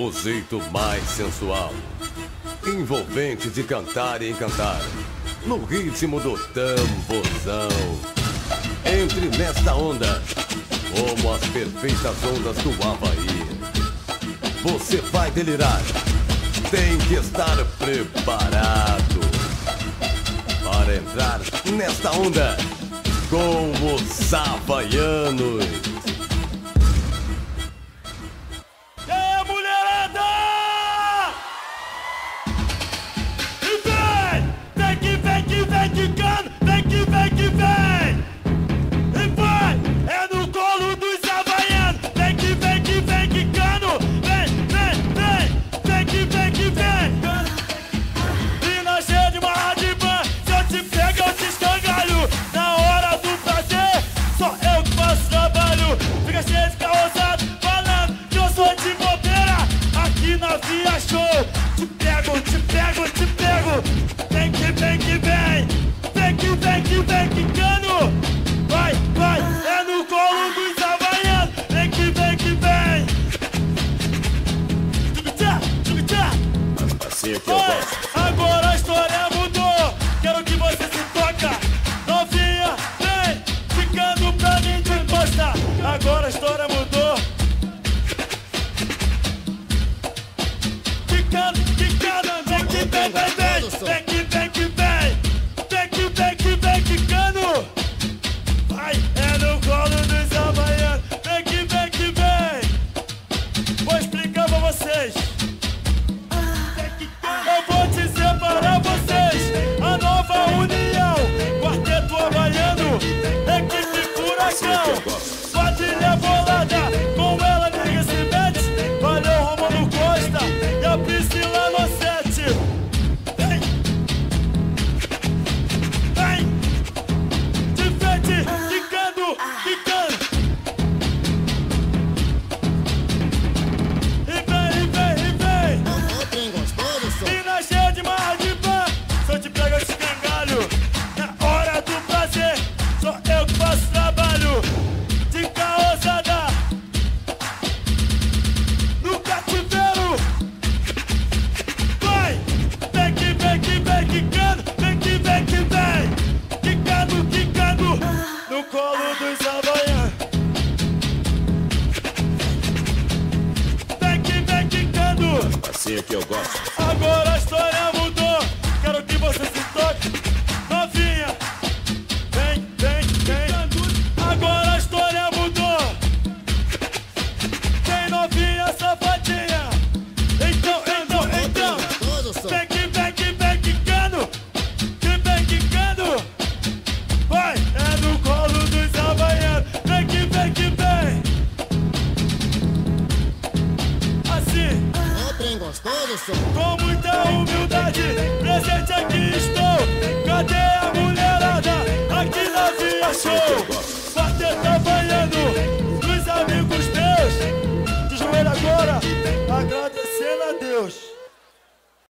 O jeito mais sensual, envolvente de cantar e encantar, no ritmo do tamborzão. Entre nesta onda, como as perfeitas ondas do Havaí. Você vai delirar, tem que estar preparado para entrar nesta onda com os havaianos. Vem quicando, vai, vai, é no colo dos havaianos. Vem que vem. Assim é que eu gosto. Agora a história mudou, quero que você se toca. Novinha, vem, ficando pra mim de encosta. Agora a história mudou. Quicando, vem que vem. Vai, é no colo dos havaianos. Vem que vem. Vou explicar pra vocês. Eu vou dizer para vocês a nova união. Quarteto havaiano, equipe furacão. Quadrilha bolada, com ela ninguém se mete. Valeu Romano Costa e a Priscila Nocete. Vem. Quicando. E vem. E na cheia de marra de pá, se eu te pego esse cangalho. Na hora do prazer, sou eu que faço trabalho de caosada no cativeiro. Vai, vem quicando, vem que vem. Quicando no colo dos havaianos. Vem quicando. Assim é que eu gosto. Agora a história mudou, quero que você se toque. Novinha, vem. Agora a história mudou. Tem novinha safadinha. Então. Vem quicando. Vai, é no colo dos havaianos. Vem que vem. Assim, com muita humildade, presente aqui estou. Cadê a mulherada? Aqui na Via Show. Quarteto havaiano, dos amigos meus. De joelho agora, agradecendo a Deus.